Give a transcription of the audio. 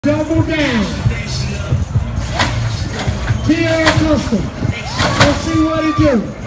Double down. Tierra custom. Let's see what he do.